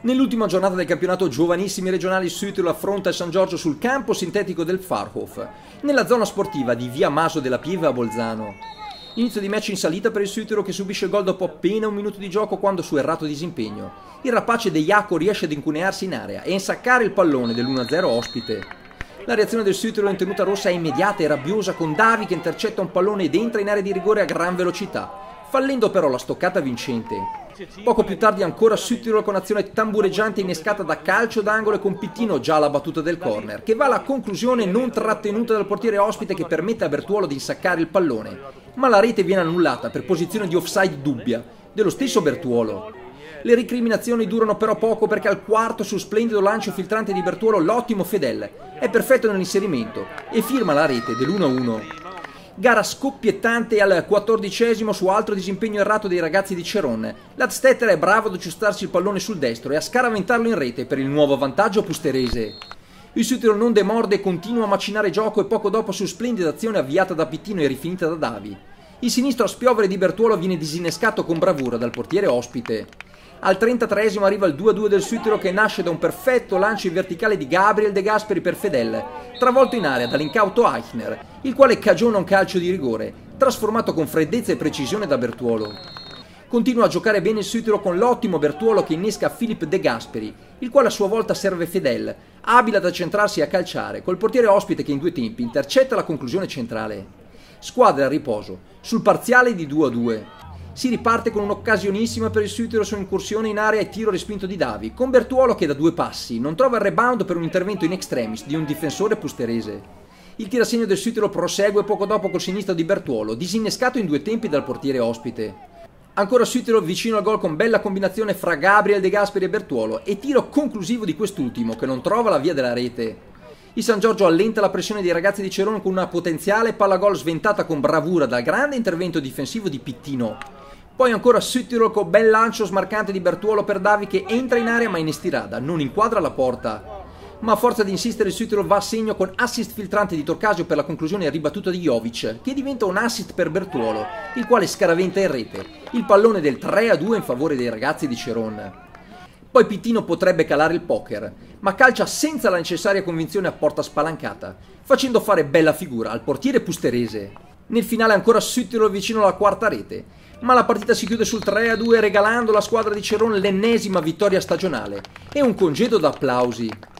Nell'ultima giornata del campionato giovanissimi regionali, Sütterl affronta il San Giorgio sul campo sintetico del Pfarrhof, nella zona sportiva di via Maso della Pieve a Bolzano. Inizio di match in salita per il Sütterl, che subisce il gol dopo appena un minuto di gioco quando su errato disimpegno il rapace De Jaco riesce ad incunearsi in area e insaccare il pallone dell'1-0 ospite. La reazione del Sütterl in tenuta rossa è immediata e rabbiosa, con Davi che intercetta un pallone ed entra in area di rigore a gran velocità, fallendo però la stoccata vincente. Poco più tardi ancora Sütterl con azione tambureggiante innescata da calcio d'angolo e con Pittino già alla battuta del corner, che va alla conclusione non trattenuta dal portiere ospite, che permette a Bertuolo di insaccare il pallone, ma la rete viene annullata per posizione di offside dubbia dello stesso Bertuolo. Le recriminazioni durano però poco, perché al quarto, su splendido lancio filtrante di Bertuolo, l'ottimo Fedel è perfetto nell'inserimento e firma la rete dell'1-1. Gara scoppiettante al 14esimo su altro disimpegno errato dei ragazzi di Ceron. Ladstetter è bravo ad aggiustarsi il pallone sul destro e a scaraventarlo in rete per il nuovo vantaggio pusterese. Il Sütterl non demorde e continua a macinare gioco, e poco dopo, su splendida azione avviata da Pittino e rifinita da Davi, il sinistro a spiovere di Bertuolo viene disinnescato con bravura dal portiere ospite. Al 33esimo arriva il 2-2 del Sütterl, che nasce da un perfetto lancio in verticale di Gabriel De Gasperi per Fedel, travolto in area dall'incauto Eichner, il quale cagiona un calcio di rigore, trasformato con freddezza e precisione da Bertuolo. Continua a giocare bene il Sütterl con l'ottimo Bertuolo, che innesca Philipp De Gasperi, il quale a sua volta serve Fedel, abile ad accentrarsi e a calciare, col portiere ospite che in due tempi intercetta la conclusione centrale. Squadra a riposo, sul parziale di 2-2. Si riparte con un'occasionissima per il Sütterl su incursione in area e tiro respinto di Davi, con Bertuolo che da due passi non trova il rebound per un intervento in extremis di un difensore pusterese. Il tirasegno del Sütterl prosegue poco dopo col sinistro di Bertuolo, disinnescato in due tempi dal portiere ospite. Ancora Sütterl vicino al gol con bella combinazione fra Gabriel De Gasperi e Bertuolo, e tiro conclusivo di quest'ultimo che non trova la via della rete. Il San Giorgio allenta la pressione dei ragazzi di Ceron con una potenziale palla gol sventata con bravura dal grande intervento difensivo di Pittino. Poi ancora Sütterl con bel lancio smarcante di Bertuolo per Davi, che entra in area ma in estirada, non inquadra la porta. Ma a forza di insistere il Sütterl va a segno con assist filtrante di Torcasio per la conclusione ribattuta di Jovic, che diventa un assist per Bertuolo, il quale scaraventa in rete il pallone del 3-2 in favore dei ragazzi di Ceron. Poi Pittino potrebbe calare il poker, ma calcia senza la necessaria convinzione a porta spalancata, facendo fare bella figura al portiere pusterese. Nel finale ancora Sütterl vicino alla quarta rete, ma la partita si chiude sul 3-2, regalando alla squadra di Ceron l'ennesima vittoria stagionale e un congedo d'applausi.